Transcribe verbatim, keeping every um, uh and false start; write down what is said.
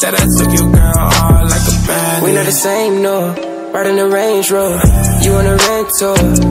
Said I took your girl all like a bandit. We not the same, no. Riding the Range Rover, you on a rental.